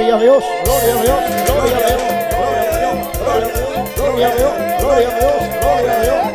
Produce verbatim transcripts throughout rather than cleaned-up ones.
Gloria a Dios, gloria a Dios, gloria a Dios, gloria a Dios, gloria a Dios, gloria a Dios, gloria a Dios,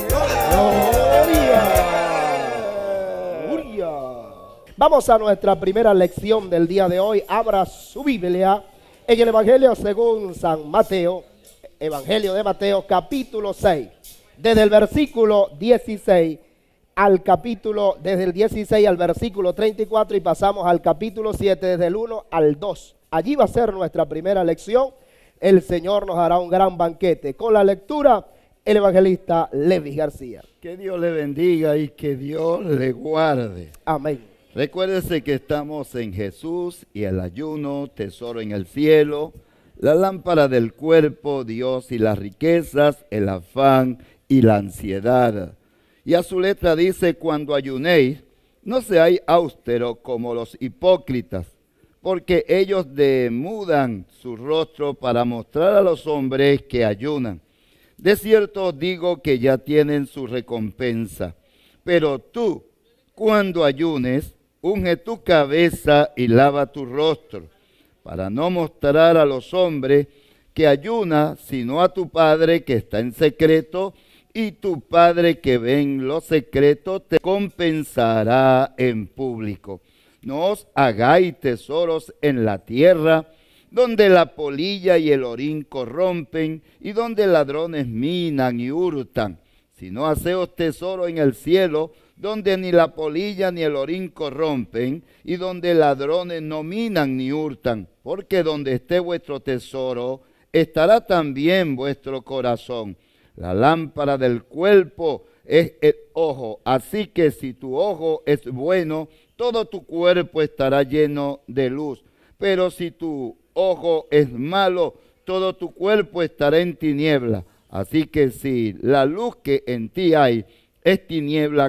gloria. Vamos a nuestra primera lección del día de hoy. Abra su Biblia en el Evangelio según San Mateo, Evangelio de Mateo, capítulo seis, desde el versículo dieciséis al capítulo, desde el dieciséis al versículo treinta y cuatro, y pasamos al capítulo siete, desde el uno al dos. Allí va a ser nuestra primera lección. El Señor nos hará un gran banquete. Con la lectura, el evangelista Levis García. Que Dios le bendiga y que Dios le guarde. Amén. Recuérdese que estamos en Jesús y el ayuno, tesoro en el cielo, la lámpara del cuerpo, Dios y las riquezas, el afán y la ansiedad. Y a su letra dice: cuando ayunéis, no seáis austeros como los hipócritas, porque ellos demudan su rostro para mostrar a los hombres que ayunan. De cierto os digo que ya tienen su recompensa. Pero tú, cuando ayunes, unge tu cabeza y lava tu rostro, para no mostrar a los hombres que ayunas, sino a tu Padre que está en secreto, y tu Padre que ve en lo secreto te compensará en público. No os hagáis tesoros en la tierra, donde la polilla y el orín corrompen, y donde ladrones minan y hurtan, sino haceos tesoro en el cielo, donde ni la polilla ni el orín corrompen, y donde ladrones no minan ni hurtan, porque donde esté vuestro tesoro, estará también vuestro corazón. La lámpara del cuerpo es el ojo, así que si tu ojo es bueno, todo tu cuerpo estará lleno de luz. Pero si tu ojo es malo, todo tu cuerpo estará en tiniebla. Así que si la luz que en ti hay es tiniebla,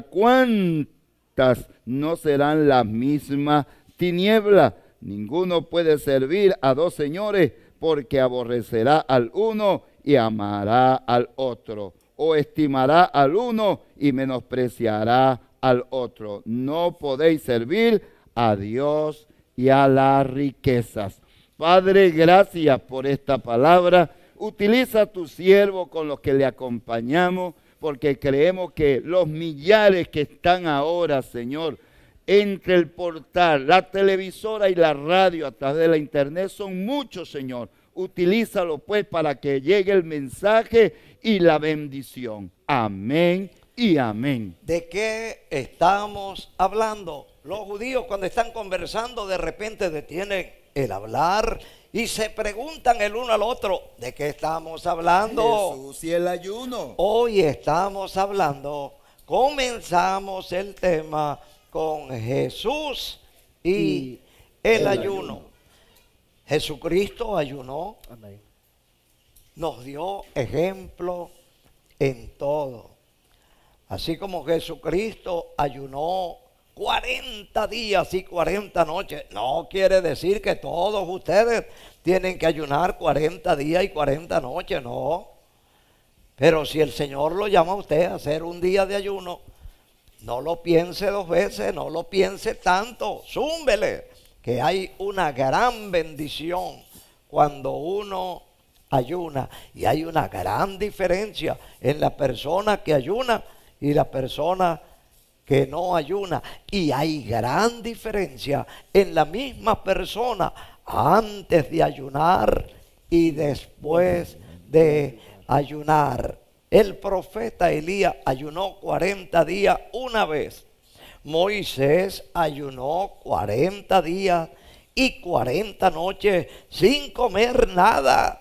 ¿cuántas no serán las mismas tinieblas? Ninguno puede servir a dos señores, porque aborrecerá al uno y amará al otro, o estimará al uno y menospreciará al otro. No podéis servir a Dios y a las riquezas. Padre, gracias por esta palabra. Utiliza a tu siervo con los que le acompañamos, porque creemos que los millares que están ahora, Señor, entre el portal, la televisora y la radio a través de la internet, son muchos, Señor. Utilízalo pues para que llegue el mensaje y la bendición. Amén y amén. ¿De qué estamos hablando? Los judíos, cuando están conversando, de repente detienen el hablar y se preguntan el uno al otro: ¿de qué estamos hablando? Jesús y el ayuno. Hoy estamos hablando, comenzamos el tema con Jesús y, y el, el ayuno. ayuno. Jesucristo ayunó. Amén. Nos dio ejemplo en todo. Así como Jesucristo ayunó cuarenta días y cuarenta noches, no quiere decir que todos ustedes tienen que ayunar cuarenta días y cuarenta noches, no. Pero si el Señor lo llama a usted a hacer un día de ayuno, no lo piense dos veces, no lo piense tanto, zúmbele, que hay una gran bendición cuando uno ayuna. Y hay una gran diferencia en la persona que ayuna y la persona que no ayuna. Y hay gran diferencia en la misma persona antes de ayunar y después de ayunar. El profeta Elías ayunó cuarenta días una vez. Moisés ayunó cuarenta días y cuarenta noches sin comer nada.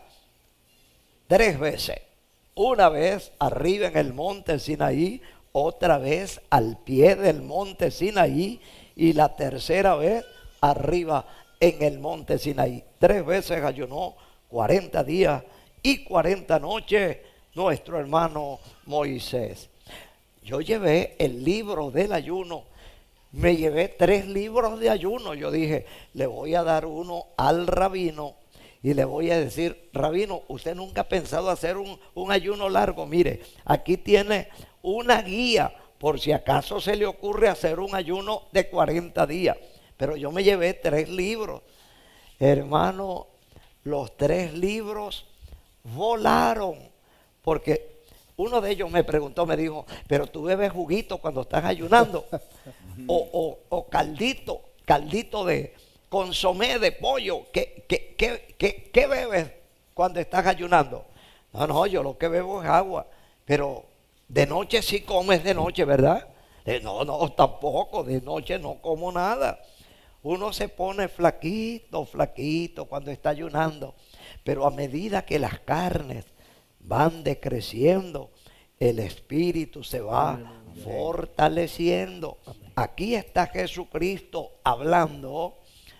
Tres veces. Una vez arriba en el monte Sinaí, otra vez al pie del monte Sinaí y la tercera vez arriba en el monte Sinaí. Tres veces ayunó cuarenta días y cuarenta noches nuestro hermano Moisés. Yo llevé el libro del ayuno. Me llevé tres libros de ayuno. Yo dije, le voy a dar uno al rabino y le voy a decir: rabino, usted nunca ha pensado hacer un, un ayuno largo. Mire, aquí tiene una guía por si acaso se le ocurre hacer un ayuno de cuarenta días. Pero yo me llevé tres libros. Hermano, los tres libros volaron, porque uno de ellos me preguntó, me dijo, pero tú bebes juguito cuando estás ayunando, o, o, o caldito, caldito de consomé de pollo, ¿qué, qué, qué, qué, qué bebes cuando estás ayunando? No, no, yo lo que bebo es agua, pero de noche sí comes de noche, ¿verdad? Eh, no, no, tampoco, de noche no como nada. Uno se pone flaquito, flaquito cuando está ayunando, pero a medida que las carnes van decreciendo, el espíritu se va fortaleciendo. Aquí está Jesucristo hablando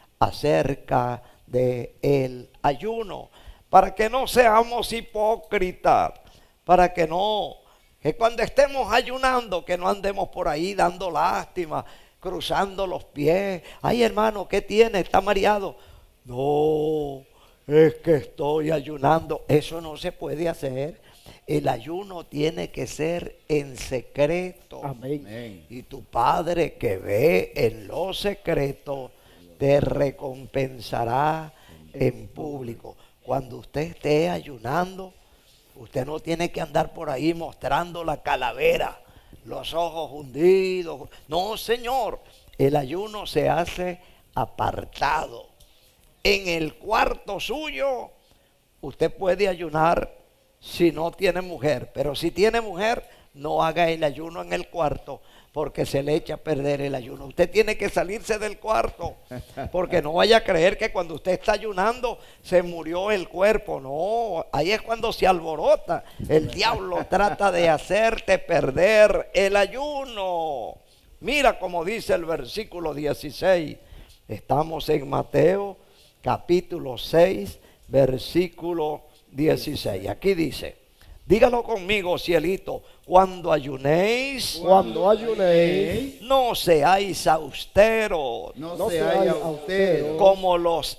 acerca del ayuno, para que no seamos hipócritas, para que no, que cuando estemos ayunando, que no andemos por ahí dando lástima, cruzando los pies. Ay, hermano, ¿qué tiene? ¿Está mareado? No, es que estoy ayunando. Eso no se puede hacer. El ayuno tiene que ser en secreto. Amén. Y tu Padre que ve en lo secreto te recompensará en público. Cuando usted esté ayunando, usted no tiene que andar por ahí mostrando la calavera, los ojos hundidos. No, señor, el ayuno se hace apartado. En el cuarto suyo, usted puede ayunar si no tiene mujer, pero si tiene mujer, no haga el ayuno en el cuarto, porque se le echa a perder el ayuno. Usted tiene que salirse del cuarto, porque no vaya a creer que cuando usted está ayunando se murió el cuerpo. No, ahí es cuando se alborota. El diablo trata de hacerte perder el ayuno. Mira como dice el versículo dieciséis. Estamos en Mateo capítulo seis, versículo dieciséis. Aquí dice, dígalo conmigo, cielito, cuando ayunéis, Cuando ayunéis, no seáis austeros, No, no seáis seáis austeros como los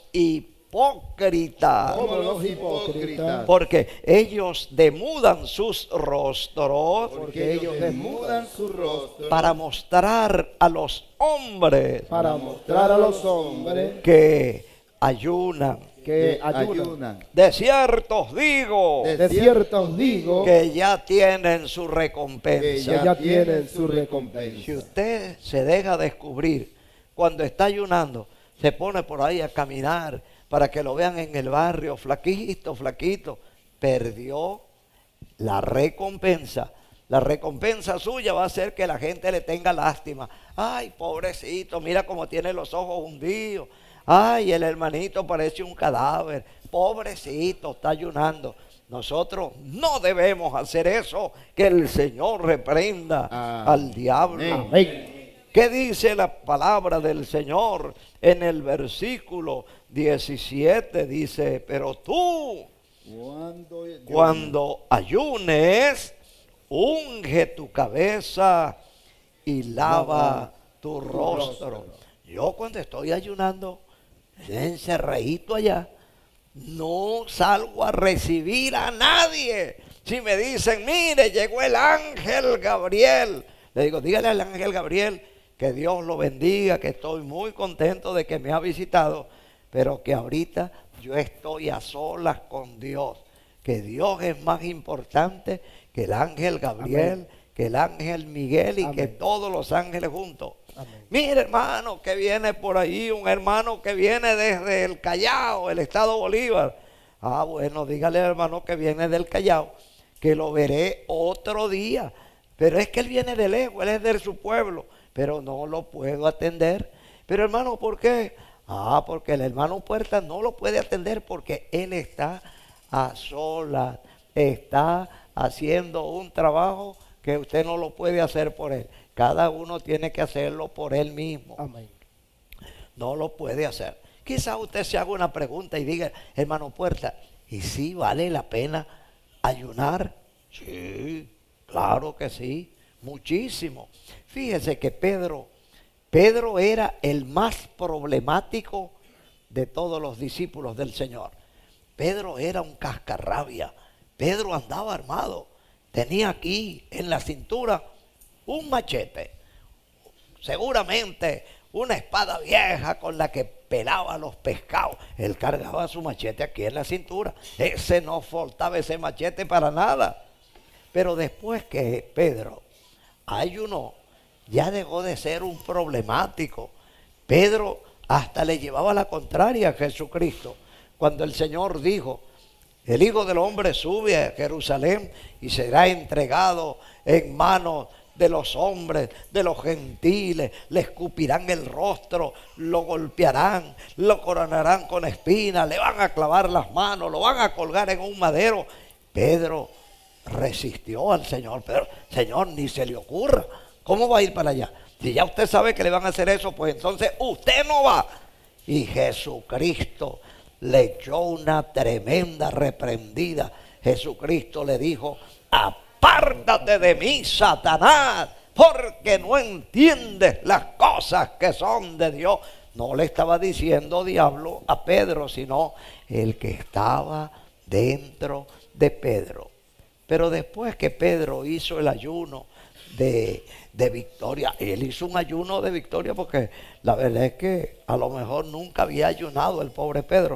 hipócritas, como los hipócritas, porque ellos demudan sus rostros porque ellos desmudan su rostro para mostrar a los hombres para mostrar a los hombres que ayunan. que que ayunan. ayunan. De cierto os digo De De cierto os digo que ya tienen su Que recompensa. que ya tienen su recompensa. Si usted se deja descubrir cuando está ayunando, se pone por ahí a caminar para que lo vean en el barrio, flaquito, flaquito, perdió la recompensa. La recompensa suya va a ser que la gente le tenga lástima. Ay, pobrecito, mira cómo tiene los ojos hundidos. Ay, el hermanito parece un cadáver. Pobrecito, está ayunando. Nosotros no debemos hacer eso. Que el Señor reprenda Amén. al diablo. Amén. ¿Qué dice la palabra del Señor en el versículo diecisiete? Dice, pero tú, Cuando, cuando ayunes, unge tu cabeza y lava tu rostro. Yo cuando estoy ayunando, encerradito allá, no salgo a recibir a nadie. Si me dicen, mire, llegó el ángel Gabriel, le digo, dígale al ángel Gabriel que Dios lo bendiga, que estoy muy contento de que me ha visitado, pero que ahorita yo estoy a solas con Dios, que Dios es más importante que el ángel Gabriel, Amén. que el ángel Miguel y Amén. que todos los ángeles juntos. Amén. Mire, hermano, que viene por ahí, un hermano que viene desde el Callao, el estado Bolívar. Ah, bueno, dígale al hermano que viene del Callao, que lo veré otro día. Pero es que él viene de lejos, él es de su pueblo, pero no lo puedo atender. Pero hermano, ¿por qué? Ah, porque el hermano Puerta no lo puede atender porque él está a solas, está haciendo un trabajo que usted no lo puede hacer por él. Cada uno tiene que hacerlo por él mismo. Amén. No lo puede hacer. Quizá usted se haga una pregunta y diga, hermano Puerta, ¿y si vale la pena ayunar? Sí, claro que sí, muchísimo. Fíjese que Pedro, Pedro era el más problemático de todos los discípulos del Señor. Pedro era un cascarrabia. Pedro andaba armado. Tenía aquí en la cintura un machete, seguramente una espada vieja con la que pelaba los pescados. Él cargaba su machete aquí en la cintura. Ese no faltaba ese machete para nada. Pero después que Pedro ayunó, ya dejó de ser un problemático. Pedro hasta le llevaba la contraria a Jesucristo. Cuando el Señor dijo, el Hijo del Hombre sube a Jerusalén y será entregado en manos de los hombres, de los gentiles, le escupirán el rostro, lo golpearán, lo coronarán con espinas, le van a clavar las manos, lo van a colgar en un madero. Pedro resistió al Señor. Pero, Señor, ni se le ocurra. ¿Cómo va a ir para allá? Si ya usted sabe que le van a hacer eso, pues entonces usted no va. Y Jesucristo le echó una tremenda reprendida. Jesucristo le dijo, apártate de mí, Satanás, porque no entiendes las cosas que son de Dios. No le estaba diciendo diablo a Pedro, sino el que estaba dentro de Pedro. Pero después que Pedro hizo el ayuno de, de victoria, él hizo un ayuno de victoria porque la verdad es que a lo mejor nunca había ayunado el pobre Pedro.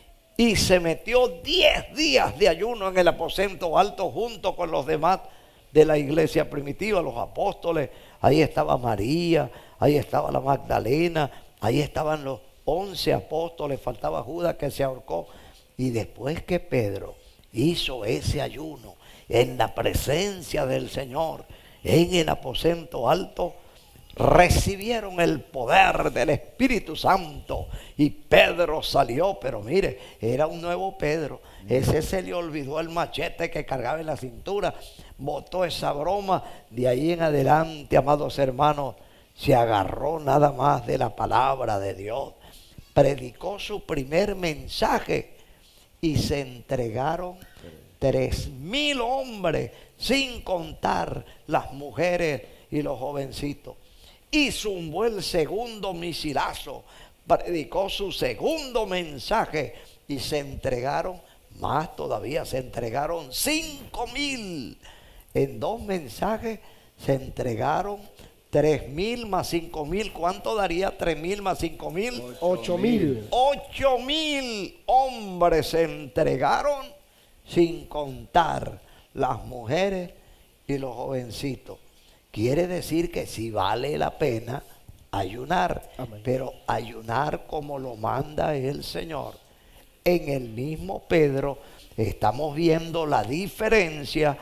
Y se metió diez días de ayuno en el aposento alto junto con los demás de la iglesia primitiva, los apóstoles. Ahí estaba María, ahí estaba la Magdalena, ahí estaban los once apóstoles, faltaba Judas que se ahorcó. Y después que Pedro hizo ese ayuno en la presencia del Señor, en el aposento alto, recibieron el poder del Espíritu Santo y Pedro salió. Pero mire, era un nuevo Pedro. Ese se le olvidó el machete que cargaba en la cintura, botó esa broma. De ahí en adelante, amados hermanos, se agarró nada más de la palabra de Dios, predicó su primer mensaje y se entregaron tres mil hombres, sin contar las mujeres y los jovencitos. Y zumbó el segundo misilazo, predicó su segundo mensaje y se entregaron, más todavía, se entregaron cinco mil. En dos mensajes se entregaron tres mil más cinco mil. ¿Cuánto daría tres mil más cinco mil? Ocho mil. Ocho mil hombres se entregaron, sin contar las mujeres y los jovencitos. Quiere decir que sí vale la pena ayunar. Amén. Pero ayunar como lo manda el Señor. En el mismo Pedro estamos viendo la diferencia.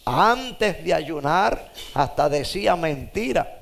Antes de ayunar hasta decía mentira.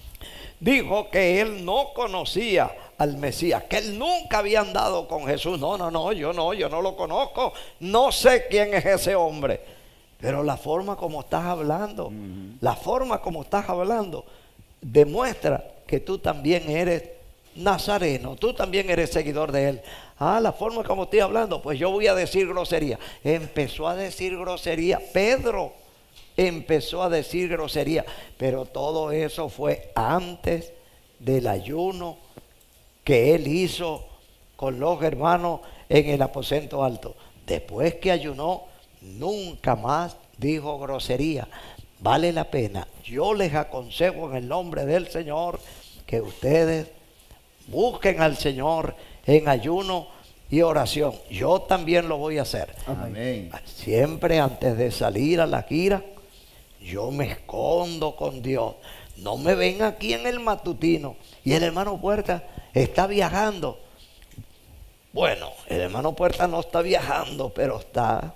Dijo que él no conocía al Mesías, que él nunca había andado con Jesús. No, no, no, yo no, yo no lo conozco. No sé quién es ese hombre. Pero la forma como estás hablando, uh-huh. la forma como estás hablando, demuestra que tú también eres nazareno, tú también eres seguidor de él. Ah, la forma como estoy hablando, pues yo voy a decir grosería. Empezó a decir grosería. Pedro empezó a decir grosería. Pero todo eso fue antes del ayuno que él hizo con los hermanos en el aposento alto. Después que ayunó, nunca más dijo grosería. Vale la pena. Yo les aconsejo en el nombre del Señor que ustedes busquen al Señor en ayuno y oración. Yo también lo voy a hacer. Amén. Siempre antes de salir a la gira, yo me escondo con Dios. No me ven aquí en el matutino y el hermano Puerta está viajando. Bueno, el hermano Puerta no está viajando, pero está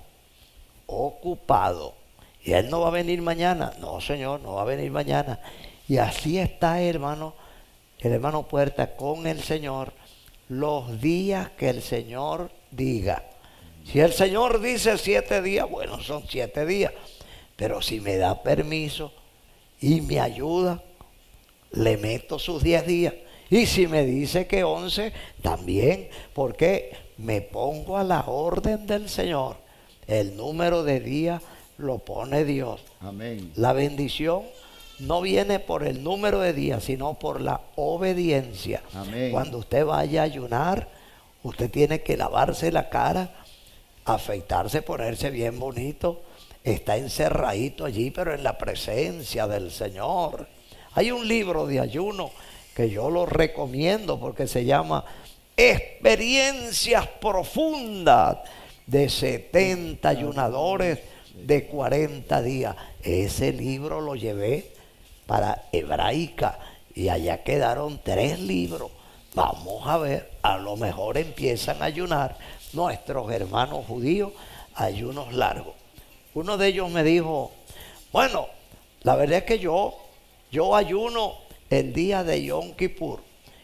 ocupado. Y él no va a venir mañana. No, Señor, no va a venir mañana. Y así está, hermano, el hermano Puerta con el Señor los días que el Señor diga. Si el Señor dice siete días, bueno, son siete días. Pero si me da permiso y me ayuda, le meto sus diez días. Y si me dice que once, también, porque me pongo a la orden del Señor. El número de días lo pone Dios. Amén. La bendición no viene por el número de días, sino por la obediencia. Amén. Cuando usted vaya a ayunar, usted tiene que lavarse la cara, afeitarse, ponerse bien bonito. Está encerradito allí, pero en la presencia del Señor. Hay un libro de ayuno que yo lo recomiendo porque se llama Experiencias Profundas de setenta ayunadores de cuarenta días. Ese libro lo llevé para Hebraica y allá quedaron tres libros. Vamos a ver, a lo mejor empiezan a ayunar nuestros hermanos judíos ayunos largos. Uno de ellos me dijo, bueno, la verdad es que yo, yo ayuno el día de Yom Kippur.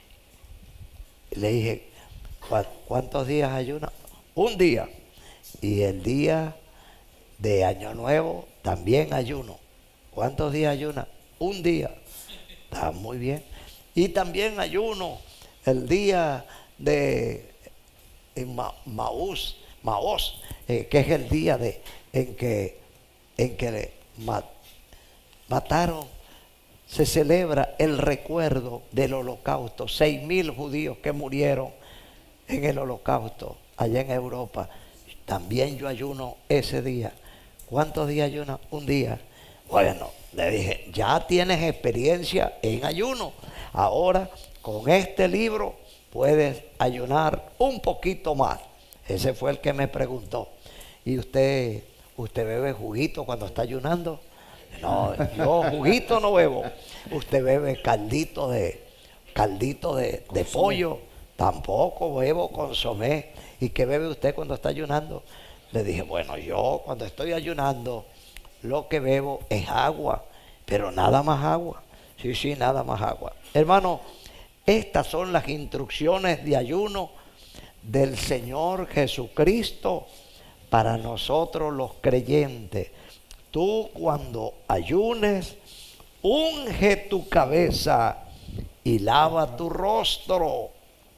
Le dije, ¿cuántos días ayuna? Un día. Y el día de Año Nuevo también ayuno. ¿Cuántos días ayuna? Un día. Está muy bien. Y también ayuno el día de Ma, Maús, Maós, eh, que es el día de, en que, en que mat, mataron, se celebra el recuerdo del holocausto. Seis mil judíos que murieron en el holocausto allá en Europa. También yo ayuno ese día. ¿Cuántos días ayuno? Un día. Bueno, le dije, ya tienes experiencia en ayuno. Ahora, con este libro, puedes ayunar un poquito más. Ese fue el que me preguntó. ¿Y usted, usted bebe juguito cuando está ayunando? No, yo juguito no bebo. ¿Usted bebe caldito de, caldito de, de pollo? Tampoco bebo consomé. ¿Y qué bebe usted cuando está ayunando? Le dije, bueno, yo cuando estoy ayunando lo que bebo es agua, pero nada más agua. Sí, sí, nada más agua. Hermano, estas son las instrucciones de ayuno del Señor Jesucristo para nosotros los creyentes. Tú cuando ayunes, unge tu cabeza y lava tu rostro.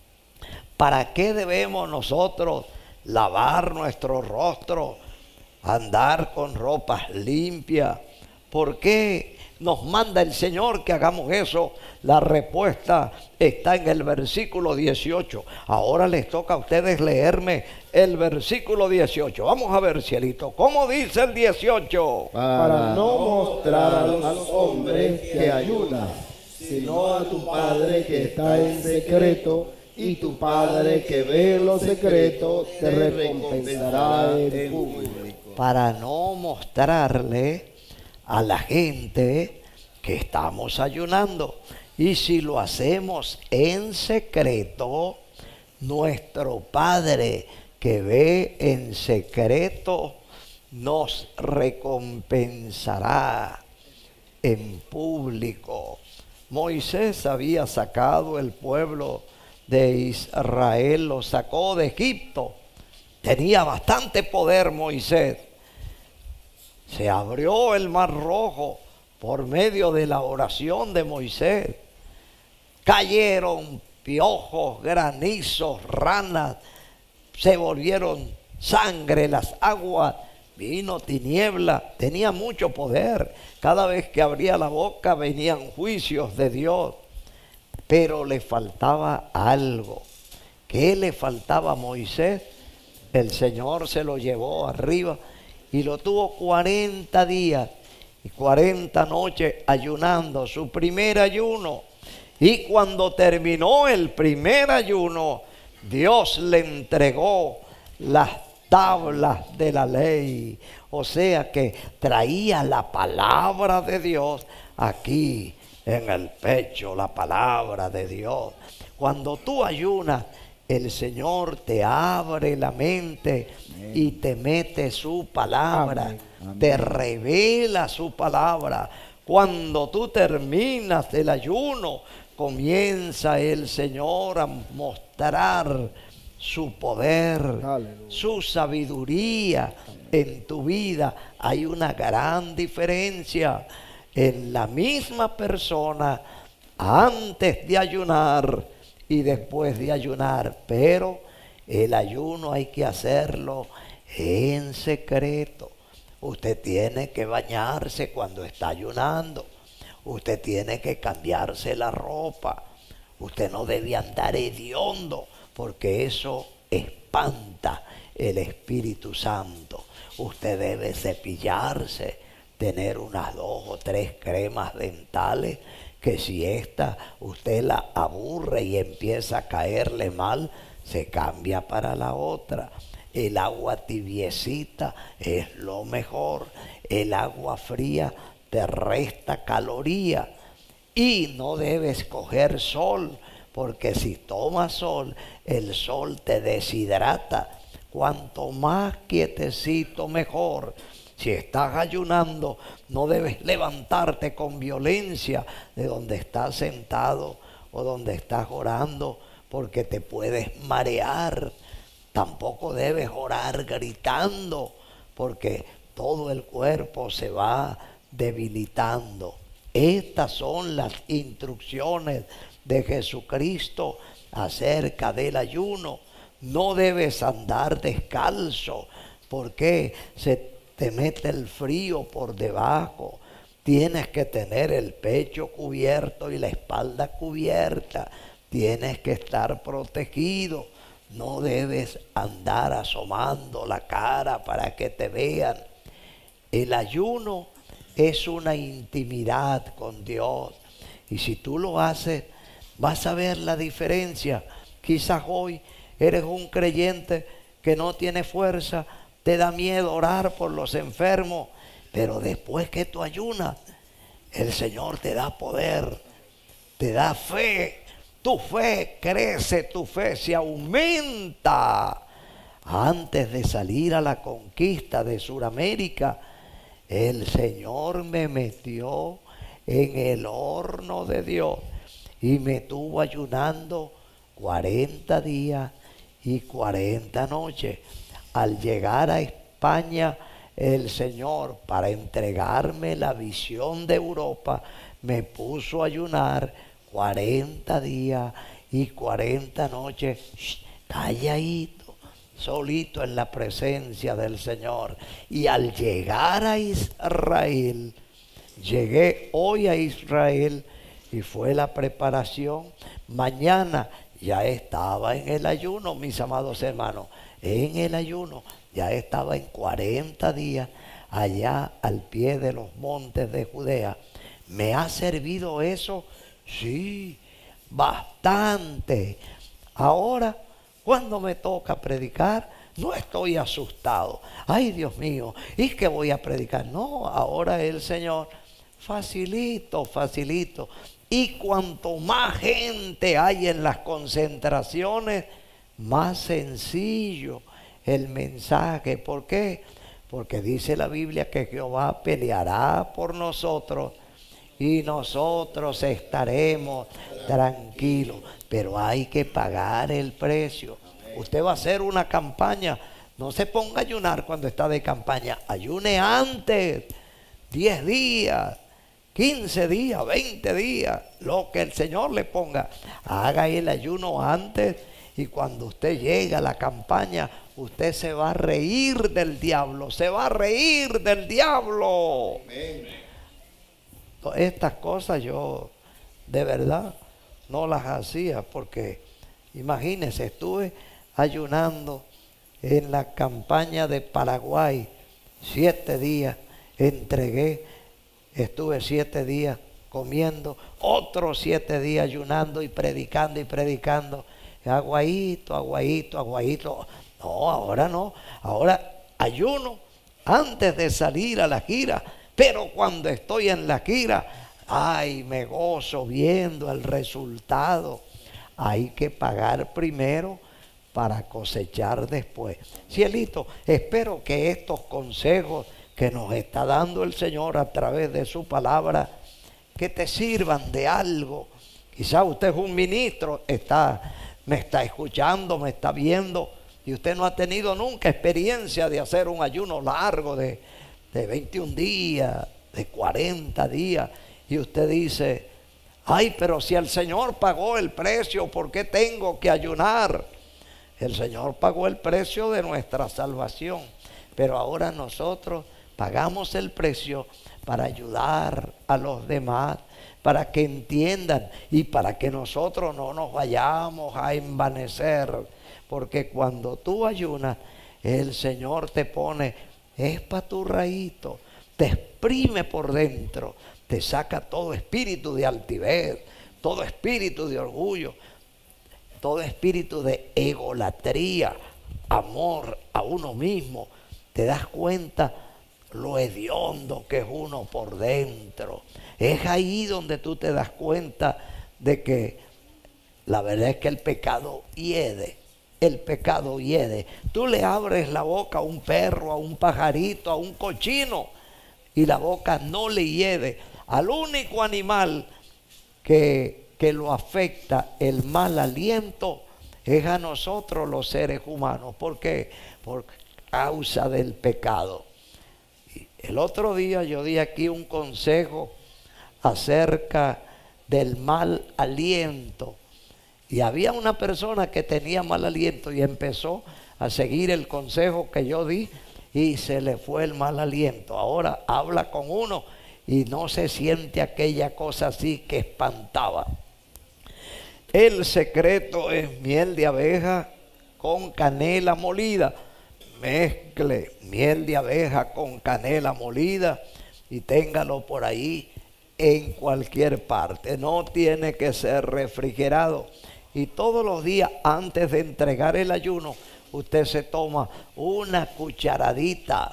¿Para qué debemos nosotros lavar nuestro rostro? Andar con ropas limpias. ¿Por qué nos manda el Señor que hagamos eso? La respuesta está en el versículo dieciocho. Ahora les toca a ustedes leerme el versículo dieciocho. Vamos a ver, cielito, ¿cómo dice el dieciocho? Para no mostrar a los hombres que ayunas, sino a tu Padre que está en secreto, y tu Padre que ve en lo secreto te recompensará en público. Para no mostrarle a la gente que estamos ayunando. Y si lo hacemos en secreto, nuestro Padre que ve en secreto nos recompensará en público. Moisés había sacado el pueblo de Israel, lo sacó de Egipto. Tenía bastante poder Moisés. Se abrió el mar rojo por medio de la oración de Moisés. Cayeron piojos, granizos, ranas, se volvieron sangre las aguas, vino tiniebla. Tenía mucho poder. Cada vez que abría la boca venían juicios de Dios. Pero le faltaba algo. ¿Qué le faltaba a Moisés? El Señor se lo llevó arriba y lo tuvo cuarenta días y cuarenta noches ayunando, su primer ayuno. Y cuando terminó el primer ayuno, Dios le entregó las tablas de la ley. O sea que traía la palabra de Dios aquí en el pecho, la palabra de Dios. Cuando tú ayunas, el Señor te abre la mente. Amén. Y te mete su palabra. Amén. Amén. Te revela su palabra. Cuando tú terminas el ayuno, comienza el Señor a mostrar su poder, aleluya, su sabiduría en tu vida. Hay una gran diferencia en la misma persona antes de ayunar y después de ayunar, pero el ayuno hay que hacerlo en secreto. Usted tiene que bañarse cuando está ayunando. Usted tiene que cambiarse la ropa. Usted no debe andar hediondo, porque eso espanta el Espíritu Santo. Usted debe cepillarse, tener unas dos o tres cremas dentales que si esta usted la aburre y empieza a caerle mal, se cambia para la otra. El agua tibiecita es lo mejor. El agua fría te resta caloría. Y no debes coger sol, porque si tomas sol, el sol te deshidrata. Cuanto más quietecito, mejor. Si estás ayunando, no debes levantarte con violencia de donde estás sentado o donde estás orando, porque te puedes marear. Tampoco debes orar gritando, porque todo el cuerpo se va debilitando. Estas son las instrucciones de Jesucristo acerca del ayuno. No debes andar descalzo, porque se te mete el frío por debajo. Tienes que tener el pecho cubierto y la espalda cubierta. Tienes que estar protegido. No debes andar asomando la cara para que te vean. El ayuno es una intimidad con Dios. Y si tú lo haces, vas a ver la diferencia. Quizás hoy eres un creyente que no tiene fuerza, te da miedo orar por los enfermos, pero después que tú ayunas, el Señor te da poder, te da fe. Tu fe crece, tu fe se aumenta. Antes de salir a la conquista de Sudamérica, el Señor me metió en el horno de Dios y me tuvo ayunando cuarenta días y cuarenta noches. Al llegar a España, el Señor, para entregarme la visión de Europa, me puso a ayunar cuarenta días y cuarenta noches, shh, calladito, solito en la presencia del Señor. Y al llegar a Israel, llegué hoy a Israel y fue la preparación. Mañana ya estaba en el ayuno, mis amados hermanos, en el ayuno. Ya estaba en cuarenta días allá al pie de los montes de Judea. ¿Me ha servido eso? Sí, bastante. Ahora, cuando me toca predicar, no estoy asustado. Ay, Dios mío, ¿y qué voy a predicar? No, ahora el Señor, facilito, facilito. Y cuanto más gente hay en las concentraciones, más sencillo el mensaje. ¿Por qué? Porque dice la Biblia que Jehová peleará por nosotros y nosotros estaremos tranquilos. Pero hay que pagar el precio. Usted va a hacer una campaña, no se ponga a ayunar cuando está de campaña. Ayune antes, diez días, quince días, veinte días, lo que el Señor le ponga. Haga el ayuno antes. Y cuando usted llega a la campaña, usted se va a reír del diablo, se va a reír del diablo. Amén. Estas cosas yo de verdad no las hacía, porque imagínense, estuve ayunando en la campaña de Paraguay siete días, entregué, estuve siete días comiendo, otros siete días ayunando y predicando y predicando. Aguadito, aguadito, aguadito. No, ahora no. Ahora ayuno antes de salir a la gira. Pero cuando estoy en la gira, ay, me gozo viendo el resultado. Hay que pagar primero para cosechar después. Cielito, espero que estos consejos que nos está dando el Señor a través de su palabra, que te sirvan de algo. Quizá usted es un ministro, está... me está escuchando, me está viendo, y usted no ha tenido nunca experiencia de hacer un ayuno largo de, de veintiún días, de cuarenta días, y usted dice, ay, pero si el Señor pagó el precio, ¿por qué tengo que ayunar? El Señor pagó el precio de nuestra salvación, pero ahora nosotros pagamos el precio para ayudar a los demás, para que entiendan y para que nosotros no nos vayamos a envanecer. Porque cuando tú ayunas, el Señor te pone espaturradito, te exprime por dentro, te saca todo espíritu de altivez, todo espíritu de orgullo, todo espíritu de egolatría, amor a uno mismo. Te das cuenta lo hediondo que es uno por dentro. Es ahí donde tú te das cuenta de que la verdad es que el pecado hiede. El pecado hiede. Tú le abres la boca a un perro, a un pajarito, a un cochino, y la boca no le hiede. Al único animal que, que lo afecta el mal aliento es a nosotros los seres humanos. ¿Por qué? Por causa del pecado. El otro día yo di aquí un consejo acerca del mal aliento. Y había una persona que tenía mal aliento y empezó a seguir el consejo que yo di y se le fue el mal aliento. Ahora habla con uno y no se siente aquella cosa así que espantaba. El secreto es miel de abeja con canela molida. Mezcle miel de abeja con canela molida y téngalo por ahí en cualquier parte. No tiene que ser refrigerado. Y todos los días antes de entregar el ayuno, usted se toma una cucharadita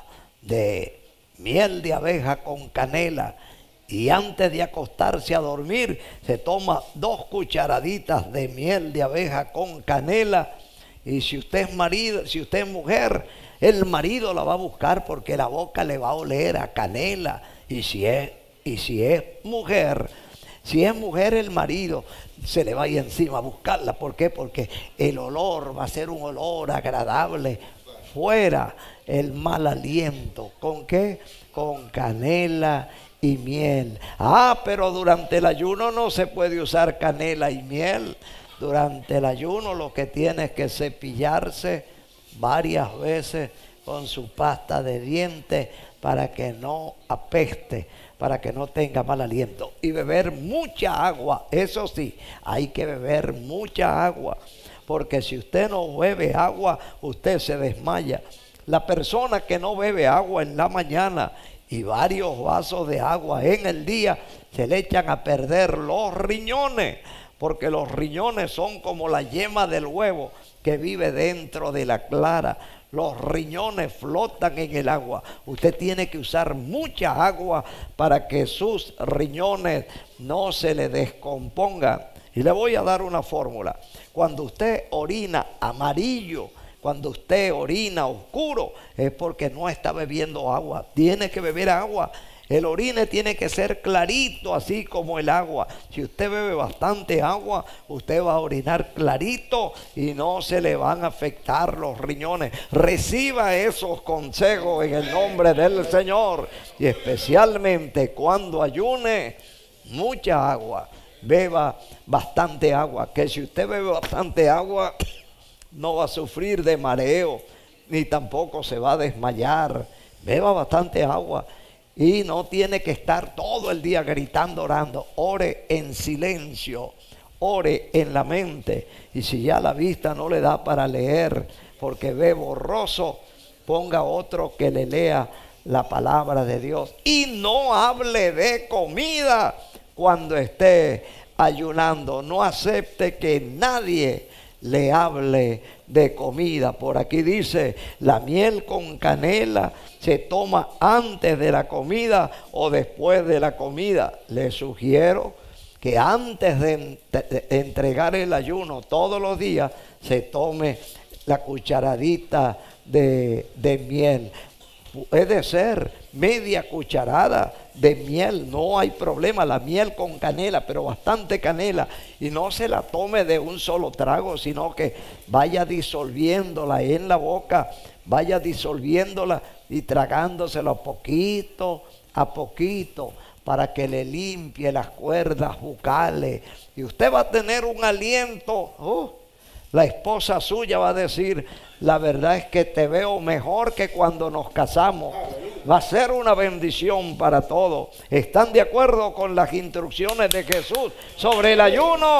de miel de abeja con canela. Y antes de acostarse a dormir, se toma dos cucharaditas de miel de abeja con canela. Y si usted es marido, si usted es mujer, el marido la va a buscar porque la boca le va a oler a canela. Y si es, y si es mujer, si es mujer el marido, se le va a ir encima a buscarla. ¿Por qué? Porque el olor va a ser un olor agradable. Fuera el mal aliento. ¿Con qué? Con canela y miel. Ah, pero durante el ayuno no se puede usar canela y miel. Durante el ayuno lo que tiene es que cepillarse varias veces con su pasta de dientes para que no apeste, para que no tenga mal aliento. Y beber mucha agua. Eso sí, hay que beber mucha agua, porque si usted no bebe agua, usted se desmaya. La persona que no bebe agua en la mañana y varios vasos de agua en el día, se le echan a perder los riñones, porque los riñones son como la yema del huevo que vive dentro de la clara. Los riñones flotan en el agua. Usted tiene que usar mucha agua para que sus riñones no se le descompongan. Y le voy a dar una fórmula. Cuando usted orina amarillo, cuando usted orina oscuro, es porque no está bebiendo agua. Tiene que beber agua. El orine tiene que ser clarito, así como el agua. Si usted bebe bastante agua, usted va a orinar clarito y no se le van a afectar los riñones. Reciba esos consejos en el nombre del Señor. Y especialmente cuando ayune, mucha agua. Beba bastante agua. Que si usted bebe bastante agua, no va a sufrir de mareo, ni tampoco se va a desmayar. Beba bastante agua. Y no tiene que estar todo el día gritando, orando. Ore en silencio, ore en la mente. Y si ya la vista no le da para leer porque ve borroso, ponga otro que le lea la palabra de Dios. Y no hable de comida cuando esté ayunando. No acepte que nadie le hable de comida. Por aquí dice, la miel con canela se toma antes de la comida o después de la comida. Le sugiero que antes de, de, de entregar el ayuno todos los días se tome la cucharadita de, de miel. Puede ser media cucharada de miel, no hay problema, la miel con canela, pero bastante canela, y no se la tome de un solo trago, sino que vaya disolviéndola en la boca, vaya disolviéndola y tragándosela poquito a poquito para que le limpie las cuerdas bucales, y usted va a tener un aliento. Uh, la esposa suya va a decir, la verdad es que te veo mejor que cuando nos casamos. Va a ser una bendición para todos. ¿Están de acuerdo con las instrucciones de Jesús sobre el ayuno?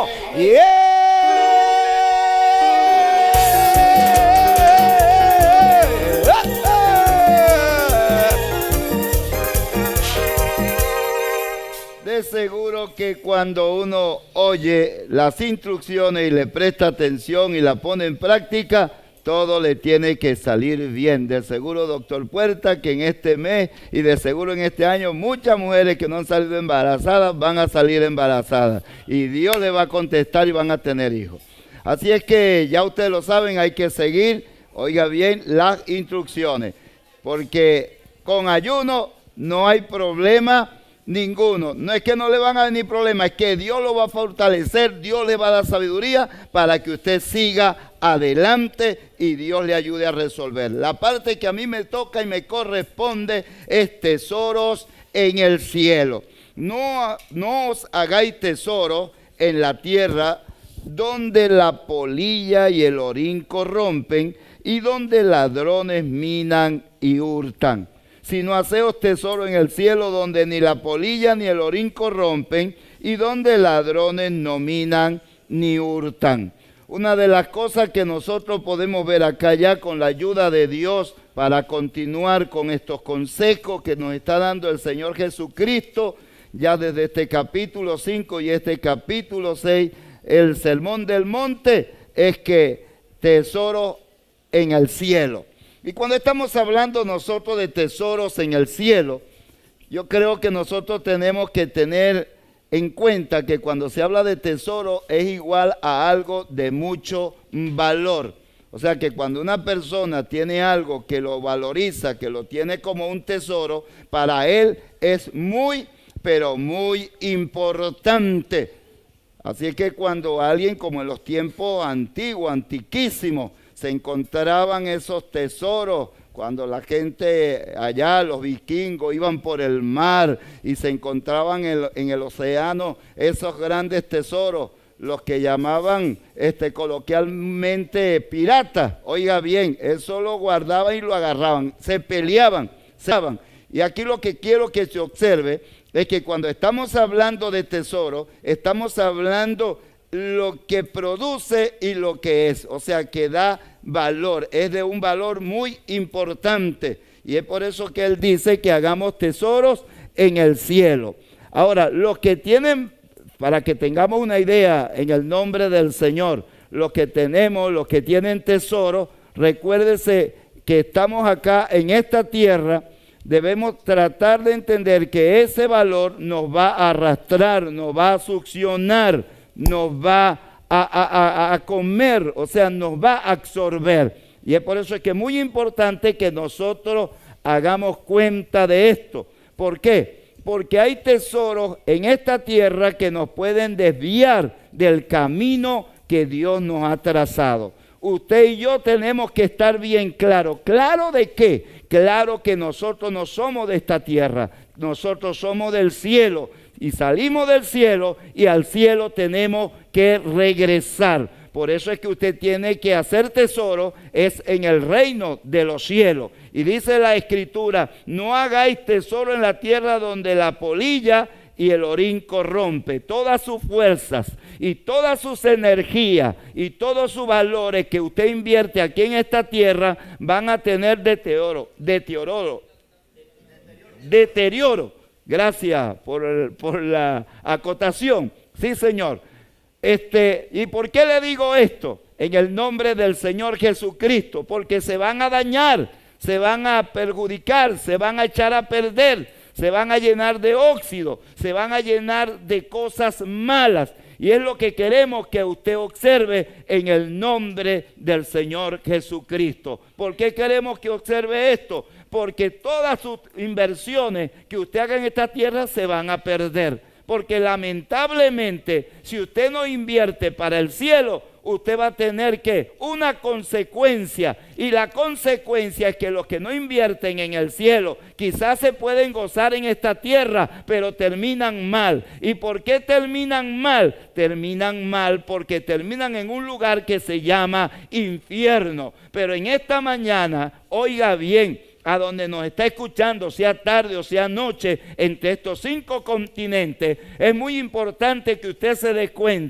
¡Yeah! que cuando uno oye las instrucciones y le presta atención y la pone en práctica, todo le tiene que salir bien. De seguro, doctor Puerta, que en este mes y de seguro en este año, muchas mujeres que no han salido embarazadas van a salir embarazadas. Y Dios le va a contestar y van a tener hijos. Así es que ya ustedes lo saben, hay que seguir, oiga bien, las instrucciones. Porque con ayuno no hay problema ninguno. No es que no le van a venir problemas, es que Dios lo va a fortalecer, Dios le va a dar sabiduría para que usted siga adelante y Dios le ayude a resolver. La parte que a mí me toca y me corresponde es tesoros en el cielo. No, no os hagáis tesoros en la tierra donde la polilla y el orín corrompen y donde ladrones minan y hurtan. Sino haceos tesoro en el cielo donde ni la polilla ni el orín corrompen y donde ladrones no minan ni hurtan. Una de las cosas que nosotros podemos ver acá ya con la ayuda de Dios para continuar con estos consejos que nos está dando el Señor Jesucristo, ya desde este capítulo cinco y este capítulo seis, el Sermón del Monte, es que tesoro en el cielo. Y cuando estamos hablando nosotros de tesoros en el cielo, yo creo que nosotros tenemos que tener en cuenta que cuando se habla de tesoro es igual a algo de mucho valor. O sea que cuando una persona tiene algo que lo valoriza, que lo tiene como un tesoro, para él es muy, pero muy importante. Así que cuando alguien, como en los tiempos antiguos, antiquísimos, se encontraban esos tesoros, cuando la gente allá, los vikingos, iban por el mar y se encontraban en el, en el océano esos grandes tesoros, los que llamaban este, coloquialmente piratas. Oiga bien, eso lo guardaban y lo agarraban, se peleaban, se daban. Y aquí lo que quiero que se observe es que cuando estamos hablando de tesoro, estamos hablando lo que produce y lo que es, o sea que da valor, es de un valor muy importante y es por eso que él dice que hagamos tesoros en el cielo. Ahora, los que tienen, para que tengamos una idea en el nombre del Señor, los que tenemos, los que tienen tesoro, recuérdese que estamos acá en esta tierra, debemos tratar de entender que ese valor nos va a arrastrar, nos va a succionar, nos va a, a, a, a comer, o sea, nos va a absorber. Y es por eso es que es muy importante que nosotros hagamos cuenta de esto. ¿Por qué? Porque hay tesoros en esta tierra que nos pueden desviar del camino que Dios nos ha trazado. Usted y yo tenemos que estar bien claros. ¿Claro de qué? Claro que nosotros no somos de esta tierra, nosotros somos del cielo. Y salimos del cielo y al cielo tenemos que regresar. Por eso es que usted tiene que hacer tesoro, es en el reino de los cielos. Y dice la Escritura, no hagáis tesoro en la tierra donde la polilla y el orín corrompe. Todas sus fuerzas y todas sus energías y todos sus valores que usted invierte aquí en esta tierra van a tener deterioro, deterioro, deterioro. Gracias por, el, por la acotación. Sí, Señor. Este, ¿y por qué le digo esto? En el nombre del Señor Jesucristo. Porque se van a dañar, se van a perjudicar, se van a echar a perder, se van a llenar de óxido, se van a llenar de cosas malas. Y es lo que queremos que usted observe en el nombre del Señor Jesucristo. ¿Por qué queremos que observe esto? Porque todas sus inversiones que usted haga en esta tierra se van a perder. Porque lamentablemente, si usted no invierte para el cielo, usted va a tener que una consecuencia. Y la consecuencia es que los que no invierten en el cielo, quizás se pueden gozar en esta tierra, pero terminan mal. ¿Y por qué terminan mal? Terminan mal porque terminan en un lugar que se llama infierno. Pero en esta mañana, oiga bien, a donde nos está escuchando, sea tarde o sea noche, entre estos cinco continentes, es muy importante que usted se dé cuenta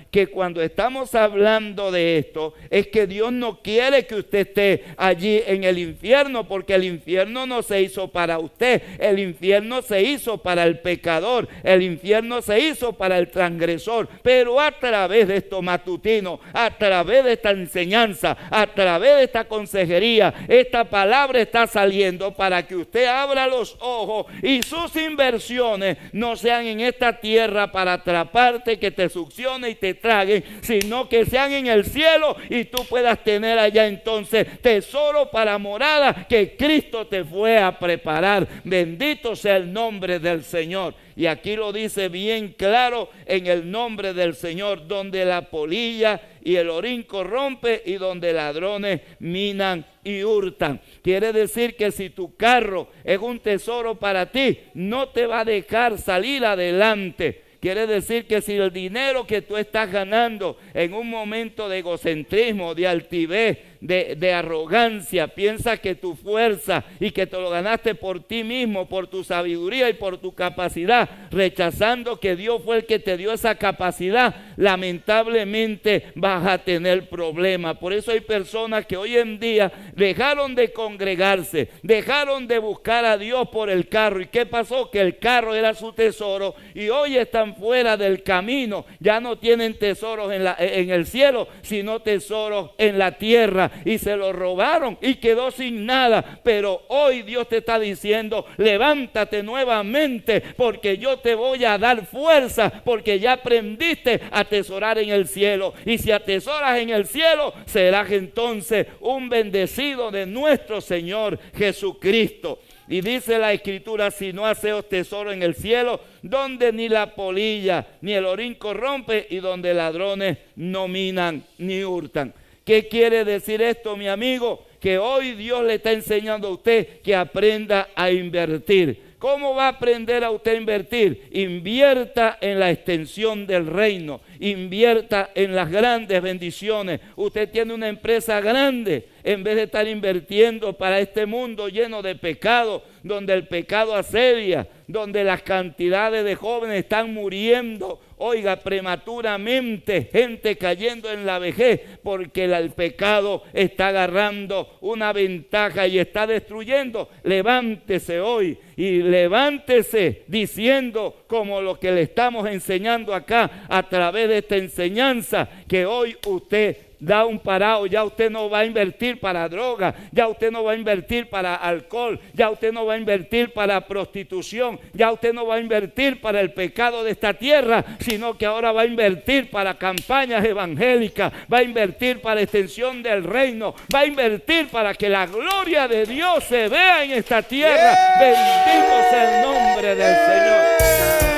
que cuando estamos hablando de esto, es que Dios no quiere que usted esté allí en el infierno, porque el infierno no se hizo para usted, el infierno se hizo para el pecador, el infierno se hizo para el transgresor. Pero a través de esto matutino, a través de esta enseñanza, a través de esta consejería, esta palabra está saliendo para que usted abra los ojos y sus inversiones no sean en esta tierra para atraparte, que te succione y te traguen, sino que sean en el cielo y tú puedas tener allá entonces tesoro para morada que Cristo te fue a preparar. Bendito sea el nombre del Señor. Y aquí lo dice bien claro, en el nombre del Señor, donde la polilla y el orín corrompe y donde ladrones minan y hurtan. Quiere decir que si tu carro es un tesoro para ti, no te va a dejar salir adelante. Quiere decir que si el dinero que tú estás ganando en un momento de egocentrismo, de altivez, de, de arrogancia, piensas que tu fuerza y que te lo ganaste por ti mismo, por tu sabiduría y por tu capacidad, rechazando que Dios fue el que te dio esa capacidad, lamentablemente vas a tener problemas. Por eso hay personas que hoy en día dejaron de congregarse, dejaron de buscar a Dios por el carro. ¿Y qué pasó? Que el carro era su tesoro y hoy están fuera del camino, ya no tienen tesoros en, la, en el cielo, sino tesoros en la tierra, y se lo robaron y quedó sin nada. Pero hoy Dios te está diciendo: levántate nuevamente, porque yo te voy a dar fuerza, porque ya aprendiste a atesorar en el cielo, y si atesoras en el cielo, serás entonces un bendecido de nuestro Señor Jesucristo. Y dice la Escritura: si no haceos tesoro en el cielo, donde ni la polilla ni el orín corrompe, y donde ladrones no minan ni hurtan. ¿Qué quiere decir esto, mi amigo? Que hoy Dios le está enseñando a usted que aprenda a invertir. ¿Cómo va a aprender a usted a invertir? Invierta en la extensión del reino, invierta en las grandes bendiciones. Usted tiene una empresa grande, en vez de estar invirtiendo para este mundo lleno de pecado, donde el pecado asedia, donde las cantidades de jóvenes están muriendo, oiga, prematuramente, gente cayendo en la vejez, porque el pecado está agarrando una ventaja y está destruyendo. Levántese hoy y levántese diciendo, como lo que le estamos enseñando acá a través de esta enseñanza, que hoy usted da un parado. Ya usted no va a invertir para droga, ya usted no va a invertir para alcohol, ya usted no va a invertir para prostitución, ya usted no va a invertir para el pecado de esta tierra, sino que ahora va a invertir para campañas evangélicas, va a invertir para extensión del reino, va a invertir para que la gloria de Dios se vea en esta tierra. Bendito sea el nombre del Señor.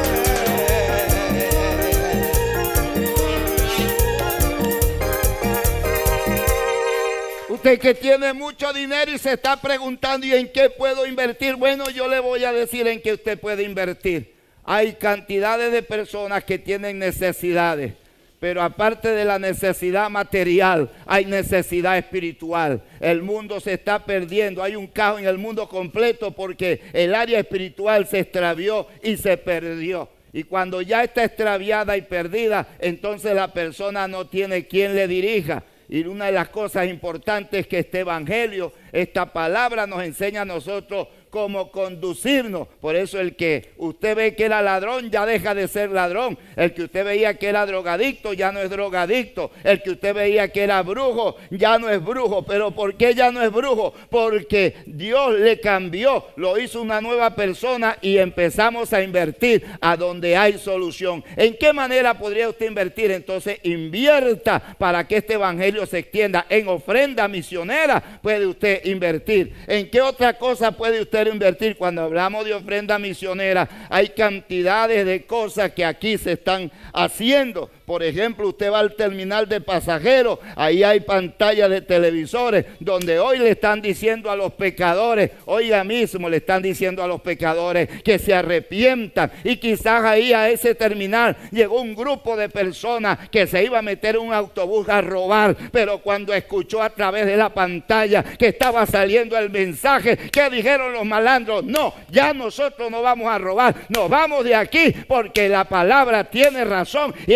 Usted que tiene mucho dinero y se está preguntando: ¿y en qué puedo invertir? Bueno, yo le voy a decir en qué usted puede invertir. Hay cantidades de personas que tienen necesidades, pero aparte de la necesidad material, hay necesidad espiritual. El mundo se está perdiendo, hay un caos en el mundo completo porque el área espiritual se extravió y se perdió. Y cuando ya está extraviada y perdida, entonces la persona no tiene quien le dirija. Y una de las cosas importantes que este evangelio, esta palabra nos enseña a nosotros cómo conducirnos. Por eso el que usted ve que era ladrón ya deja de ser ladrón. El que usted veía que era drogadicto ya no es drogadicto. El que usted veía que era brujo ya no es brujo. ¿Pero por qué ya no es brujo? Porque Dios le cambió, lo hizo una nueva persona y empezamos a invertir a donde hay solución. ¿En qué manera podría usted invertir? Entonces invierta para que este evangelio se extienda. En ofrenda misionera puede usted invertir. ¿En qué otra cosa puede usted invertir? Cuando hablamos de ofrenda misionera, hay cantidades de cosas que aquí se están haciendo. Por ejemplo, usted va al terminal de pasajeros, ahí hay pantallas de televisores donde hoy le están diciendo a los pecadores, oiga mismo le están diciendo a los pecadores que se arrepientan. Y quizás ahí a ese terminal llegó un grupo de personas que se iba a meter en un autobús a robar, pero cuando escuchó a través de la pantalla que estaba saliendo el mensaje, ¿qué dijeron los malandros? No, ya nosotros no vamos a robar, nos vamos de aquí porque la palabra tiene razón y es a través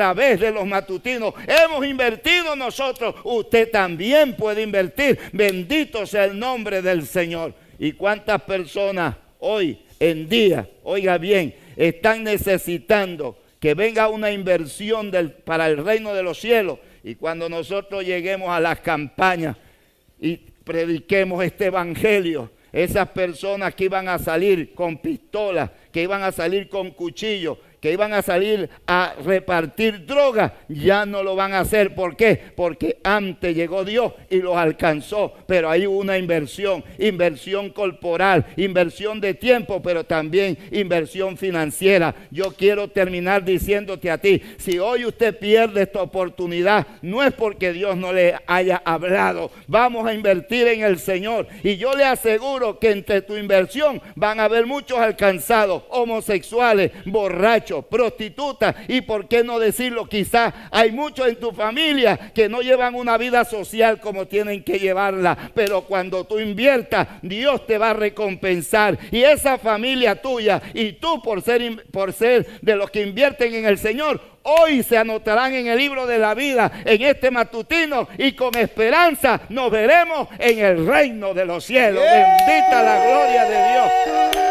través de los matutinos. Hemos invertido nosotros. Usted también puede invertir. Bendito sea el nombre del Señor. ¿Y cuántas personas hoy en día, oiga bien, están necesitando que venga una inversión del, para el reino de los cielos? Y cuando nosotros lleguemos a las campañas y prediquemos este evangelio, esas personas que iban a salir con pistolas, que iban a salir con cuchillos, que iban a salir a repartir droga, ya no lo van a hacer. ¿Por qué? Porque antes llegó Dios y los alcanzó, pero hay una inversión, inversión corporal, inversión de tiempo, pero también inversión financiera. Yo quiero terminar diciéndote a ti, si hoy usted pierde esta oportunidad, no es porque Dios no le haya hablado. Vamos a invertir en el Señor, y yo le aseguro que entre tu inversión van a haber muchos alcanzados, homosexuales, borrachos, prostitutas, y por qué no decirlo, quizás hay muchos en tu familia que no llevan una vida social como tienen que llevarla, pero cuando tú inviertas, Dios te va a recompensar, y esa familia tuya y tú por ser, por ser de los que invierten en el Señor, hoy se anotarán en el libro de la vida, en este matutino, y con esperanza nos veremos en el reino de los cielos. Yeah. Bendita la gloria de Dios.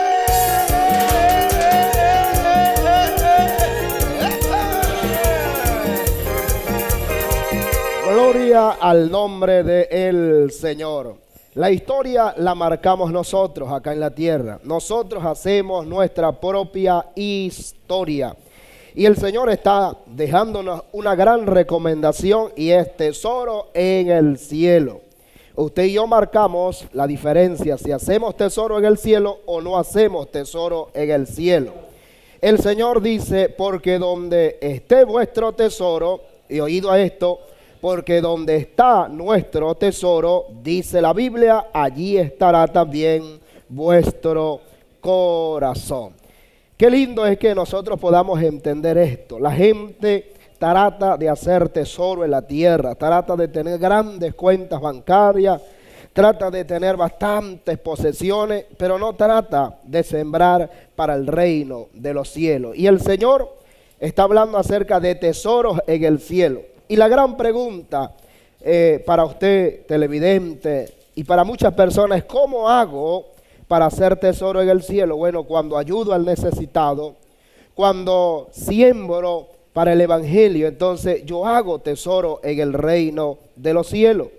Gloria al nombre del Señor. La historia la marcamos nosotros acá en la tierra. Nosotros hacemos nuestra propia historia. Y el Señor está dejándonos una gran recomendación, y es tesoro en el cielo. Usted y yo marcamos la diferencia si hacemos tesoro en el cielo o no hacemos tesoro en el cielo. El Señor dice, porque donde esté vuestro tesoro, y oído a esto, porque donde está nuestro tesoro, dice la Biblia, allí estará también vuestro corazón. Qué lindo es que nosotros podamos entender esto. La gente trata de hacer tesoro en la tierra, trata de tener grandes cuentas bancarias, trata de tener bastantes posesiones, pero no trata de sembrar para el reino de los cielos. Y el Señor está hablando acerca de tesoros en el cielo. Y la gran pregunta eh, para usted, televidente, y para muchas personas es, ¿cómo hago para hacer tesoro en el cielo? Bueno, cuando ayudo al necesitado, cuando siembro para el evangelio, entonces yo hago tesoro en el reino de los cielos.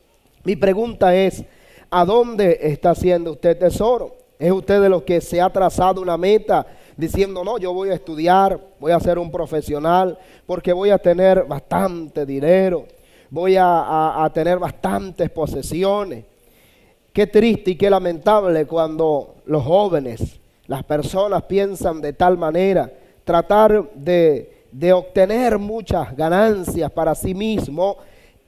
Mi pregunta es, ¿a dónde está haciendo usted tesoro? ¿Es usted de los que se ha trazado una meta diciendo, no, yo voy a estudiar, voy a ser un profesional, porque voy a tener bastante dinero, voy a, a, a tener bastantes posesiones? Qué triste y qué lamentable cuando los jóvenes, las personas piensan de tal manera, tratar de, de obtener muchas ganancias para sí mismo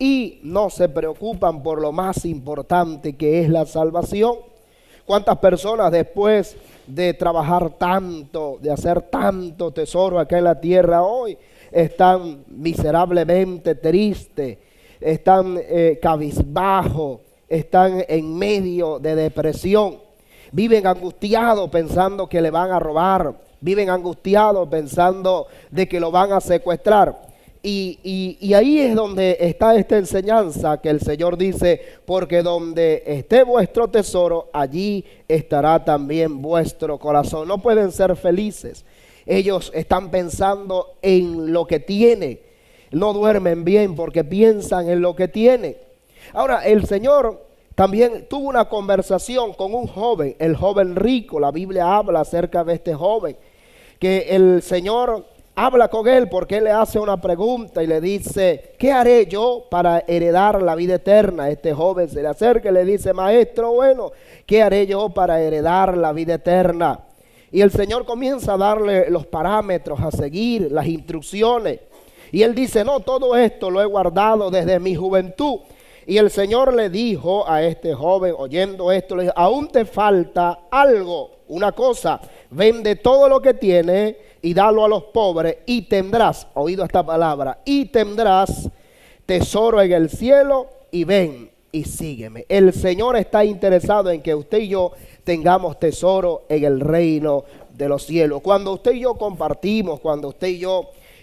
y no se preocupan por lo más importante, que es la salvación. ¿Cuántas personas después de trabajar tanto, de hacer tanto tesoro acá en la tierra hoy, están miserablemente tristes, están eh, cabizbajos, están en medio de depresión, viven angustiados pensando que le van a robar, viven angustiados pensando de que lo van a secuestrar? Y, y, y ahí es donde está esta enseñanza que el Señor dice, porque donde esté vuestro tesoro, allí estará también vuestro corazón. No pueden ser felices. Ellos están pensando en lo que tienen. No duermen bien porque piensan en lo que tienen. Ahora, el Señor también tuvo una conversación con un joven, el joven rico. La Biblia habla acerca de este joven, que el Señor habla con él porque él le hace una pregunta y le dice, ¿qué haré yo para heredar la vida eterna? Este joven se le acerca y le dice, maestro, bueno, ¿qué haré yo para heredar la vida eterna? Y el Señor comienza a darle los parámetros a seguir, las instrucciones. Y él dice, no, todo esto lo he guardado desde mi juventud. Y el Señor le dijo a este joven, oyendo esto, le dijo, aún te falta algo, una cosa, vende todo lo que tienes y dalo a los pobres y tendrás, oído esta palabra, y tendrás tesoro en el cielo, y ven y sígueme. El Señor está interesado en que usted y yo tengamos tesoro en el reino de los cielos. Cuando usted y yo compartimos, cuando usted y yo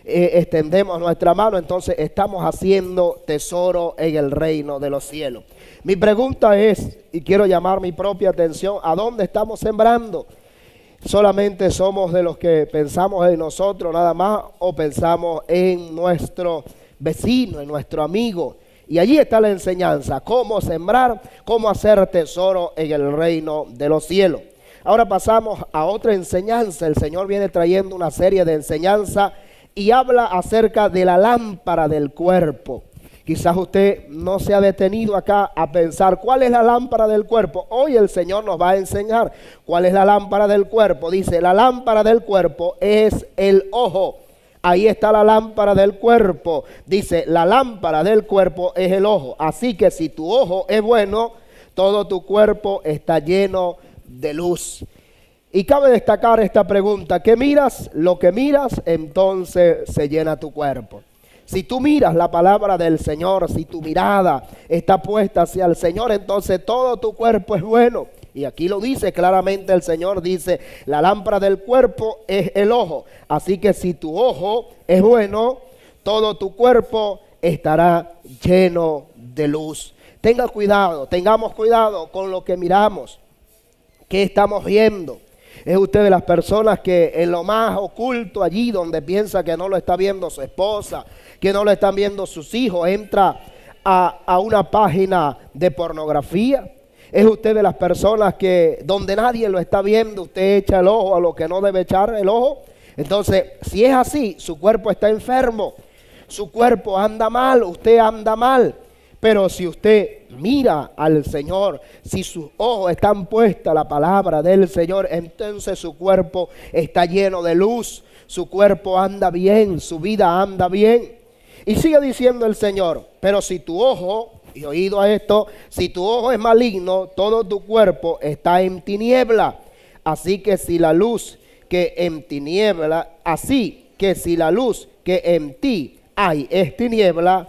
eh, extendemos nuestra mano, entonces estamos haciendo tesoro en el reino de los cielos. Mi pregunta es, y quiero llamar mi propia atención, ¿a dónde estamos sembrando? ¿Solamente somos de los que pensamos en nosotros nada más o pensamos en nuestro vecino, en nuestro amigo? Y allí está la enseñanza, cómo sembrar, cómo hacer tesoro en el reino de los cielos. Ahora pasamos a otra enseñanza. El Señor viene trayendo una serie de enseñanzas y habla acerca de la lámpara del cuerpo. Quizás usted no se ha detenido acá a pensar cuál es la lámpara del cuerpo. Hoy el Señor nos va a enseñar cuál es la lámpara del cuerpo. Dice, la lámpara del cuerpo es el ojo. Ahí está la lámpara del cuerpo. Dice, la lámpara del cuerpo es el ojo. Así que si tu ojo es bueno, todo tu cuerpo está lleno de luz. Y cabe destacar esta pregunta: ¿qué miras? Lo que miras, entonces se llena tu cuerpo. Si tú miras la palabra del Señor, si tu mirada está puesta hacia el Señor, entonces todo tu cuerpo es bueno. Y aquí lo dice claramente el Señor, dice, la lámpara del cuerpo es el ojo. Así que si tu ojo es bueno, todo tu cuerpo estará lleno de luz. Tenga cuidado, tengamos cuidado con lo que miramos. ¿Qué estamos viendo? ¿Es usted de las personas que en lo más oculto, allí donde piensa que no lo está viendo su esposa, que no lo están viendo sus hijos, entra a, a una página de pornografía? ¿Es usted de las personas que donde nadie lo está viendo, usted echa el ojo a lo que no debe echar el ojo? Entonces, si es así, su cuerpo está enfermo, su cuerpo anda mal, usted anda mal. Pero si usted mira al Señor, si sus ojos están puestos a la palabra del Señor, entonces su cuerpo está lleno de luz, su cuerpo anda bien, su vida anda bien. Y sigue diciendo el Señor, pero si tu ojo, y oído a esto, si tu ojo es maligno, todo tu cuerpo está en tiniebla. Así que si la luz que en tiniebla, así que si la luz que en ti hay es tiniebla,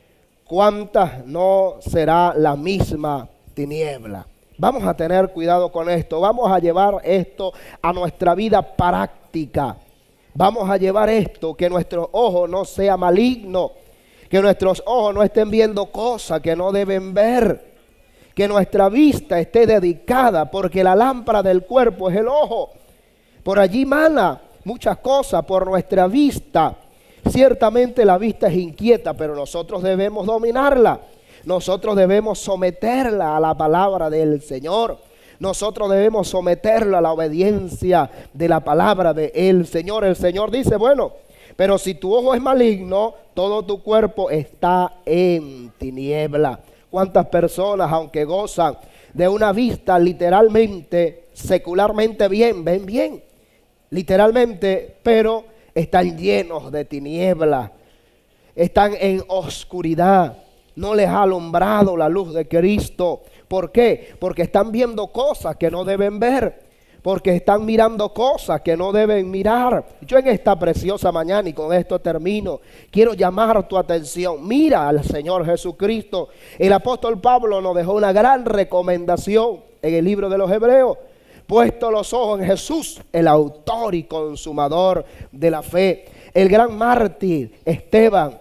¿cuántas no será la misma tiniebla? Vamos a tener cuidado con esto. Vamos a llevar esto a nuestra vida práctica. Vamos a llevar esto, que nuestro ojo no sea maligno, que nuestros ojos no estén viendo cosas que no deben ver, que nuestra vista esté dedicada, porque la lámpara del cuerpo es el ojo. Por allí mana muchas cosas por nuestra vista. Ciertamente la vista es inquieta, pero nosotros debemos dominarla. Nosotros debemos someterla a la palabra del Señor. Nosotros debemos someterla a la obediencia de la palabra del Señor. El Señor dice, bueno, pero si tu ojo es maligno, todo tu cuerpo está en tiniebla. ¿Cuántas personas, aunque gozan de una vista literalmente, secularmente bien, ven bien? Literalmente, pero están llenos de tinieblas, están en oscuridad, no les ha alumbrado la luz de Cristo. ¿Por qué? Porque están viendo cosas que no deben ver, porque están mirando cosas que no deben mirar. Yo en esta preciosa mañana, y con esto termino, quiero llamar tu atención. Mira al Señor Jesucristo. El apóstol Pablo nos dejó una gran recomendación en el libro de los Hebreos. Puesto los ojos en Jesús, el autor y consumador de la fe. El gran mártir Esteban,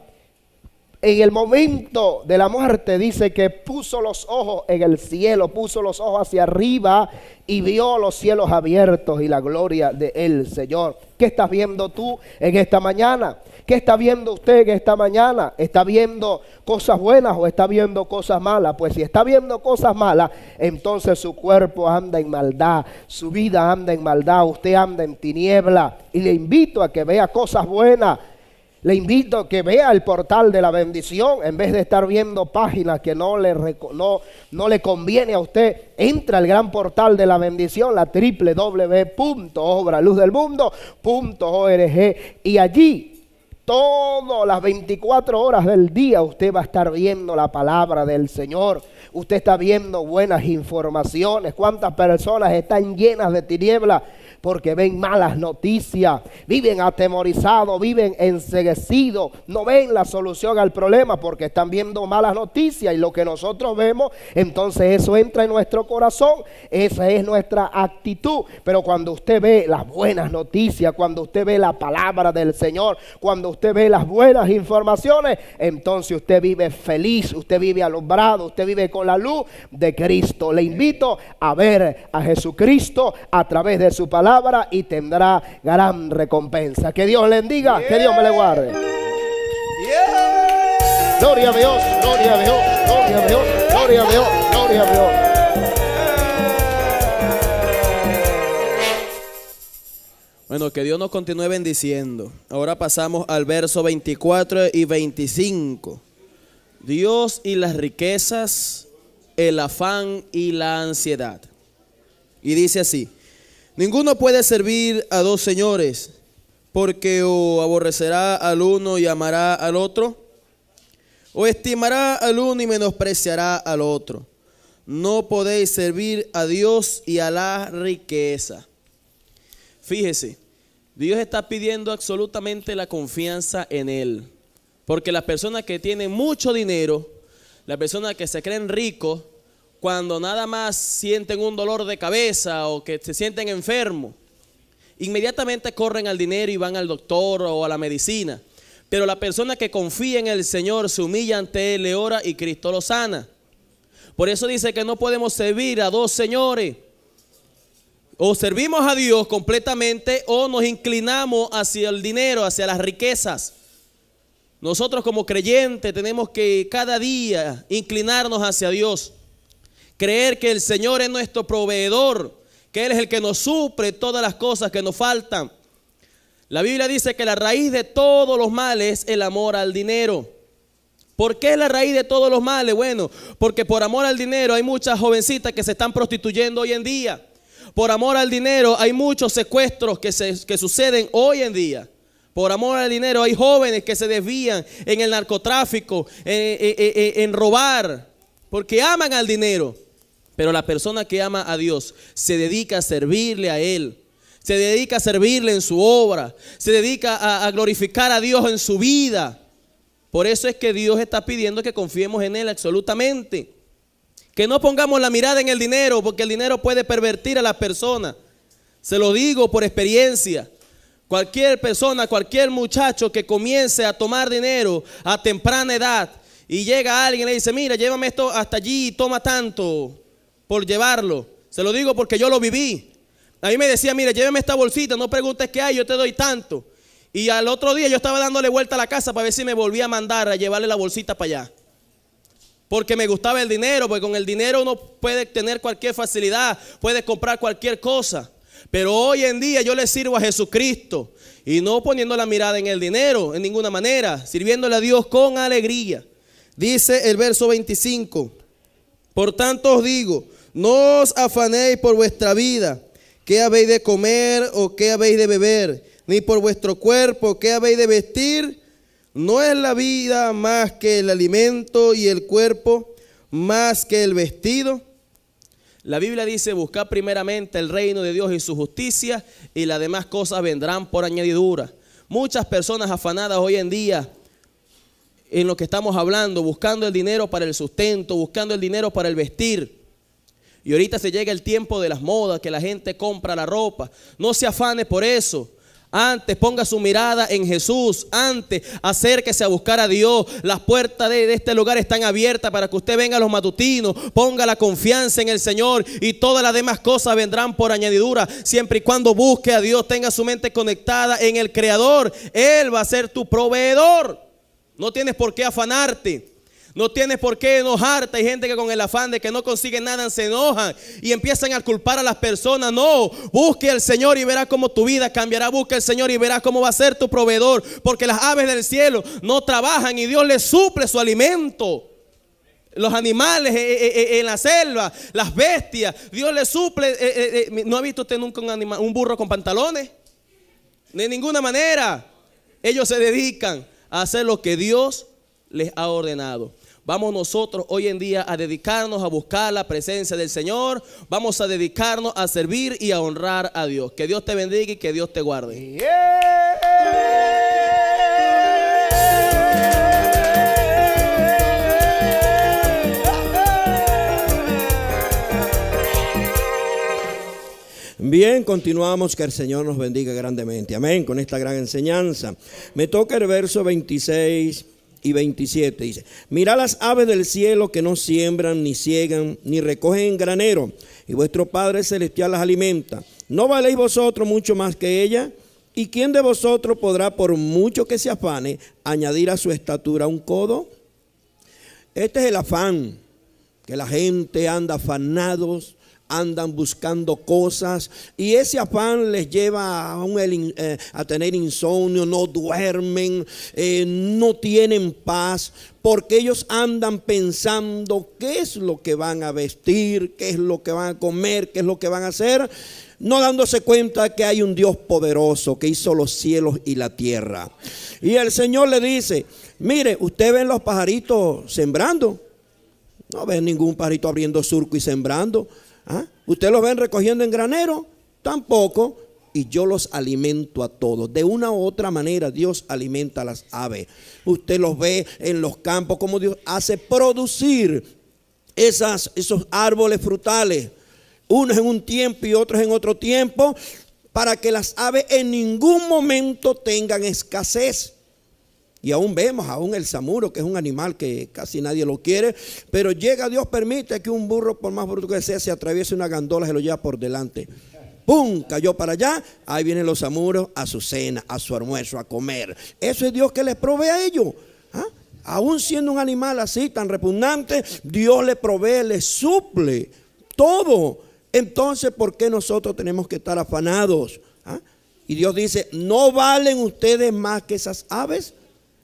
en el momento de la muerte, dice que puso los ojos en el cielo, puso los ojos hacia arriba y vio los cielos abiertos y la gloria del Señor. ¿Qué estás viendo tú en esta mañana? ¿Qué está viendo usted en esta mañana? ¿Está viendo cosas buenas o está viendo cosas malas? Pues si está viendo cosas malas, entonces su cuerpo anda en maldad, su vida anda en maldad, usted anda en tiniebla. Y le invito a que vea cosas buenas. Le invito a que vea el portal de la bendición. En vez de estar viendo páginas que no le, no, no le conviene a usted, entra al gran portal de la bendición, la doble u doble u doble u punto obra luz del mundo punto org, y allí todas las veinticuatro horas del día usted va a estar viendo la palabra del Señor. Usted está viendo buenas informaciones. ¿Cuántas personas están llenas de tinieblas? Porque ven malas noticias, viven atemorizados, viven enceguecidos, no ven la solución al problema porque están viendo malas noticias, y lo que nosotros vemos, entonces eso entra en nuestro corazón, esa es nuestra actitud. Pero cuando usted ve las buenas noticias, cuando usted ve la palabra del Señor, cuando usted ve las buenas informaciones, entonces usted vive feliz, usted vive alumbrado, usted vive con la luz de Cristo. Le invito a ver a Jesucristo a través de su palabra y tendrá gran recompensa. Que Dios le bendiga, yeah. Que Dios me le guarde. Yeah. Gloria a Dios, gloria a Dios, gloria a Dios, gloria a Dios, gloria a Dios. Bueno, que Dios nos continúe bendiciendo. Ahora pasamos al verso veinticuatro y veinticinco. Dios y las riquezas, el afán y la ansiedad. Y dice así: ninguno puede servir a dos señores, porque o aborrecerá al uno y amará al otro, o estimará al uno y menospreciará al otro. No podéis servir a Dios y a la riqueza. Fíjese, Dios está pidiendo absolutamente la confianza en Él. Porque las personas que tienen mucho dinero, las personas que se creen ricos, cuando nada más sienten un dolor de cabeza o que se sienten enfermos, inmediatamente corren al dinero y van al doctor o a la medicina. Pero la persona que confía en el Señor se humilla ante Él, le ora y Cristo lo sana. Por eso dice que no podemos servir a dos señores. O servimos a Dios completamente o nos inclinamos hacia el dinero, hacia las riquezas. Nosotros como creyentes tenemos que cada día inclinarnos hacia Dios. Creer que el Señor es nuestro proveedor, que Él es el que nos suple todas las cosas que nos faltan. La Biblia dice que la raíz de todos los males es el amor al dinero. ¿Por qué es la raíz de todos los males? Bueno, porque por amor al dinero hay muchas jovencitas que se están prostituyendo hoy en día. Por amor al dinero hay muchos secuestros que, se, que suceden hoy en día. Por amor al dinero hay jóvenes que se desvían en el narcotráfico, en, en, en, en robar, porque aman al dinero. Pero la persona que ama a Dios se dedica a servirle a Él, se dedica a servirle en su obra, se dedica a, a glorificar a Dios en su vida. Por eso es que Dios está pidiendo que confiemos en Él absolutamente. Que no pongamos la mirada en el dinero, porque el dinero puede pervertir a la persona. Se lo digo por experiencia. Cualquier persona, cualquier muchacho que comience a tomar dinero a temprana edad y llega alguien y le dice: mira, llévame esto hasta allí y toma tanto por llevarlo. Se lo digo porque yo lo viví. A mí me decía: mira, llévame esta bolsita, no preguntes qué hay, yo te doy tanto. Y al otro día yo estaba dándole vuelta a la casa para ver si me volvía a mandar a llevarle la bolsita para allá. Porque me gustaba el dinero, porque con el dinero uno puede tener cualquier facilidad, puede comprar cualquier cosa. Pero hoy en día yo le sirvo a Jesucristo y no poniendo la mirada en el dinero en ninguna manera, sirviéndole a Dios con alegría. Dice el verso veinticinco: por tanto os digo, no os afanéis por vuestra vida, qué habéis de comer o qué habéis de beber, ni por vuestro cuerpo, qué habéis de vestir. ¿No es la vida más que el alimento y el cuerpo más que el vestido? La Biblia dice: buscad primeramente el reino de Dios y su justicia, y las demás cosas vendrán por añadidura. Muchas personas afanadas hoy en día en lo que estamos hablando, buscando el dinero para el sustento, buscando el dinero para el vestir. Y ahorita se llega el tiempo de las modas, que la gente compra la ropa. No se afane por eso. Antes ponga su mirada en Jesús. Antes acérquese a buscar a Dios. Las puertas de, de este lugar están abiertas para que usted venga a los matutinos. Ponga la confianza en el Señor y todas las demás cosas vendrán por añadidura. Siempre y cuando busque a Dios, tenga su mente conectada en el Creador. Él va a ser tu proveedor. No tienes por qué afanarte. No tienes por qué enojarte. Hay gente que con el afán de que no consigue nada se enojan y empiezan a culpar a las personas. No, busque al Señor y verás cómo tu vida cambiará. Busque al Señor y verás cómo va a ser tu proveedor. Porque las aves del cielo no trabajan y Dios les suple su alimento. Los animales en la selva, las bestias, Dios les suple. ¿No ha visto usted nunca un, animal, un burro con pantalones? De ninguna manera. Ellos se dedican a hacer lo que Dios les ha ordenado. Vamos nosotros hoy en día a dedicarnos a buscar la presencia del Señor. Vamos a dedicarnos a servir y a honrar a Dios. Que Dios te bendiga y que Dios te guarde. Yeah. Bien, continuamos, que el Señor nos bendiga grandemente. Amén, con esta gran enseñanza. Me toca el verso veintiséis y veintisiete. Dice: mirad las aves del cielo, que no siembran, ni ciegan, ni recogen en granero, y vuestro Padre Celestial las alimenta. ¿No valéis vosotros mucho más que ella? ¿Y quién de vosotros podrá, por mucho que se afane, añadir a su estatura un codo? Este es el afán, que la gente anda afanados, andan buscando cosas, y ese afán les lleva a, un, eh, a tener insomnio, no duermen, eh, no tienen paz, porque ellos andan pensando qué es lo que van a vestir, qué es lo que van a comer, qué es lo que van a hacer, no dándose cuenta que hay un Dios poderoso que hizo los cielos y la tierra. Y el Señor le dice: mire, usted ven los pajaritos sembrando, no ven ningún pajarito abriendo surco y sembrando. ¿Ah? ¿Usted los ven recogiendo en granero? Tampoco. Y yo los alimento a todos. De una u otra manera Dios alimenta a las aves. Usted los ve en los campos, como Dios hace producir esas, esos árboles frutales, unos en un tiempo y otros en otro tiempo, para que las aves en ningún momento tengan escasez. Y aún vemos, aún el samuro, que es un animal que casi nadie lo quiere, pero llega, Dios permite que un burro, por más bruto que sea, se atraviese una gandola, se lo lleva por delante. ¡Pum! Cayó para allá. Ahí vienen los samuros a su cena, a su almuerzo, a comer. Eso es Dios que les provee a ellos. ¿Ah? Aún siendo un animal así, tan repugnante, Dios le provee, le suple todo. Entonces, ¿por qué nosotros tenemos que estar afanados? ¿Ah? Y Dios dice: ¿no valen ustedes más que esas aves?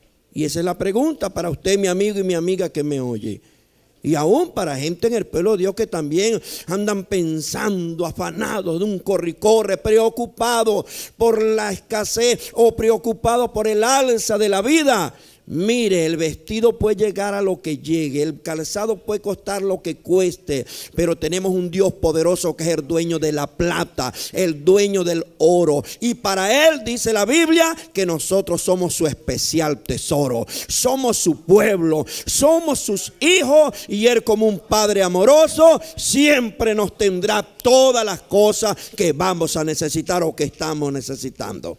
Y esa es la pregunta para usted, mi amigo y mi amiga que me oye. Y aún para gente en el pueblo de Dios que también andan pensando, afanados de un corre y corre, preocupados por la escasez o preocupados por el alza de la vida. Mire, el vestido puede llegar a lo que llegue, el calzado puede costar lo que cueste, pero tenemos un Dios poderoso que es el dueño de la plata, el dueño del oro. Y para Él dice la Biblia que nosotros somos su especial tesoro, somos su pueblo, somos sus hijos, y Él, como un padre amoroso, siempre nos tendrá todas las cosas que vamos a necesitar o que estamos necesitando.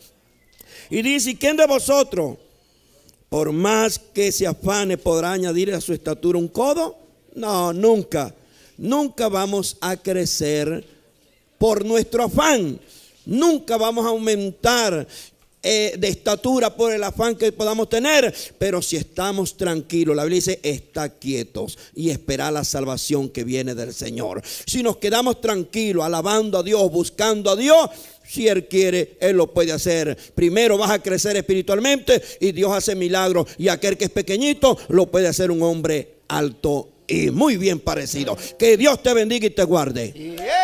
Y dice: ¿y quién de vosotros, por más que se afane, podrá añadir a su estatura un codo? No, nunca. Nunca vamos a crecer por nuestro afán. Nunca vamos a aumentar eh, de estatura por el afán que podamos tener. Pero si estamos tranquilos, la Biblia dice: está quietos y esperar la salvación que viene del Señor. Si nos quedamos tranquilos, alabando a Dios, buscando a Dios, si Él quiere, Él lo puede hacer. Primero vas a crecer espiritualmente y Dios hace milagros. Y aquel que es pequeñito lo puede hacer un hombre alto y muy bien parecido. Que Dios te bendiga y te guarde.